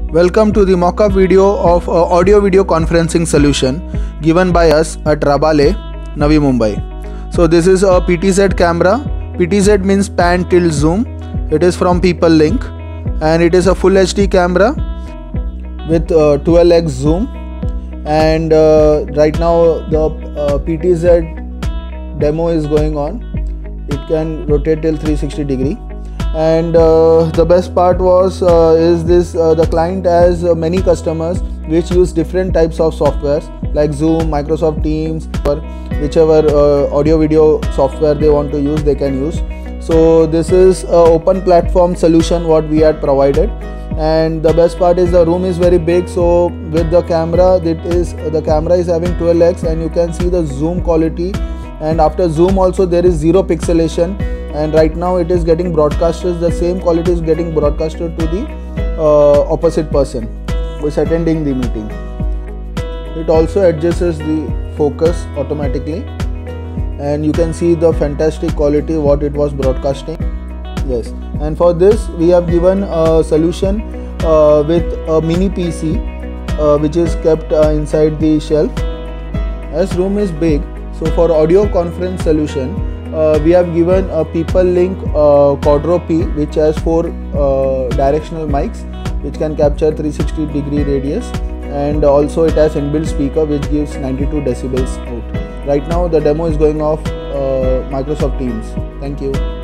Welcome to the mock-up video of audio-video conferencing solution given by us at Rabale, Navi Mumbai. So this is a PTZ camera. PTZ means pan tilt zoom. It is from PeopleLink and it is a full HD camera with 12x zoom. And right now the PTZ demo is going on. It can rotate till 360 degree. And the best part was the client has many customers which use different types of softwares like Zoom, Microsoft Teams, or whichever audio video software they want to use, they can use. So this is an open platform solution what we had provided. And the best part is the room is very big, so with the camera, the camera is having 12x and you can see the zoom quality, and after zoom also there is zero pixelation. And right now it is getting broadcasted, the same quality is getting broadcasted to the opposite person who is attending the meeting. It also adjusts the focus automatically and you can see the fantastic quality what it was broadcasting. Yes, and for this we have given a solution with a mini PC which is kept inside the shelf. As room is big, so for audio conference solution we have given a PeopleLink Quadro P, which has 4 directional mics which can capture 360 degree radius, and also it has inbuilt speaker which gives 92 decibels out. Right now the demo is going off Microsoft Teams. Thank you.